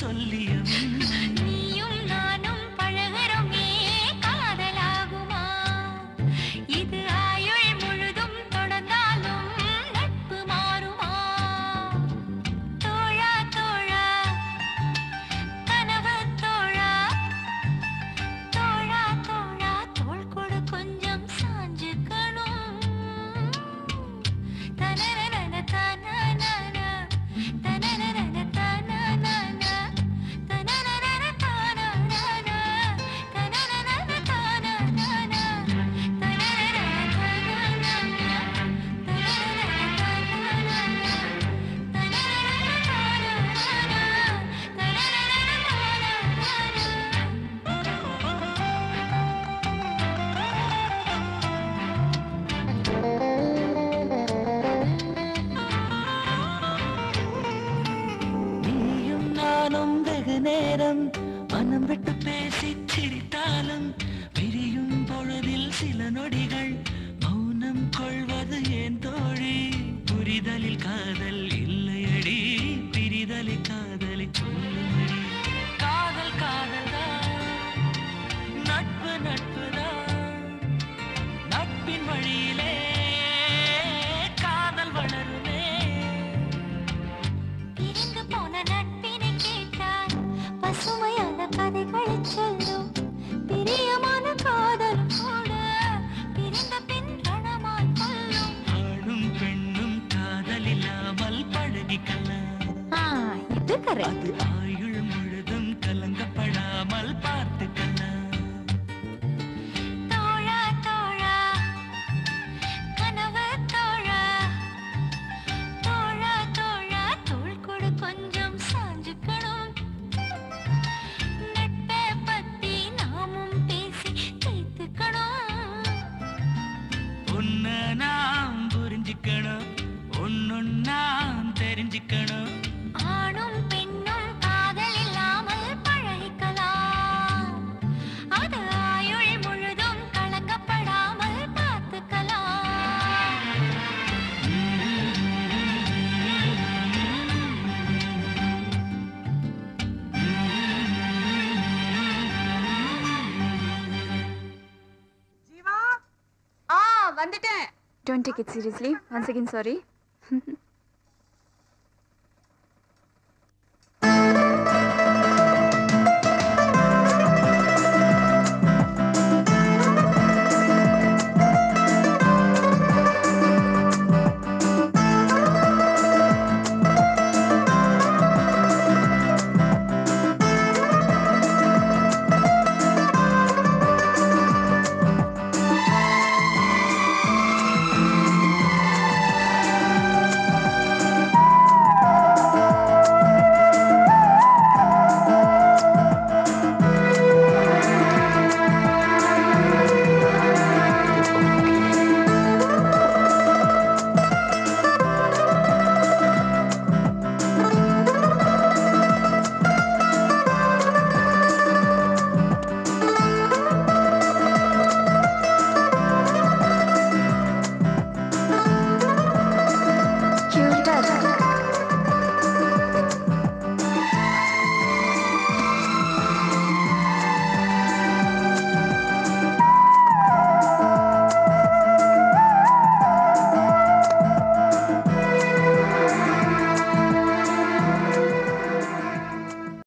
சொல்லியும் நீயும் நானும் பழகுறோமே காதலாகுமா இது ஆயுள் முழுதும் தொடர்ந்தாலும் நட்பு மாறுமா தோழா தோழா கனவு தோழா தோழா தோழா தோள் கொடு கொஞ்சம் சாஞ்சுக்கணும் தனனன தனனன தனனன தனனன தனனன தனனன தனனன தனனன நீயும் நானும் வெகு நேரம் மனம் விட்டு பேசி சிரித்தாலும் பிரியும் பொழுதில் சில நொடிகள் மௌனம் கொள்வது ஏன் தோழி புரிதலில் காதல் இல்லையடி பிரிதலில் காதலை சொல்லுமடி காதல் காதல்தான் நட்பு நட்புதான் நட்பின் வழியிலே காதல் வளருமே பிரிந்து போன நட்பினை கேட்டால் பசுமையான கதைகளை சொல்லும் பிரியமான காதல் கூட பிரிந்த பின் ரணமாய் கொள்ளும் ஆணும் பெண்ணும் காதல் இல்லாமல் பழகிக்கலாம் இது கரெக்ட் அது ஆயுள் முழுதும் கலங்கப்படாமல் பார்த்துக்கலாம் தோழா தோழா கனவு தோழா தோழா தோழா தோள் கொடு கொஞ்சம் சாஞ்சுக்கணும் நட்பை பத்தி நாமும் பேசி தீர்த்துக்கணும் ஒன்னு நாம் புரிஞ்சுக்கணும் ஒன்னொன்னாம் தெரிஞ்சுக்கணும் ஆணும் பெண்ணும் காதல் இல்லாமல் பழகிக்கலாம் அது ஆயுள் முழுதும் கலங்கப்படாமல் பார்த்துக்கலாம் வந்துட்டேன். Don't take it seriously. Once again, sorry.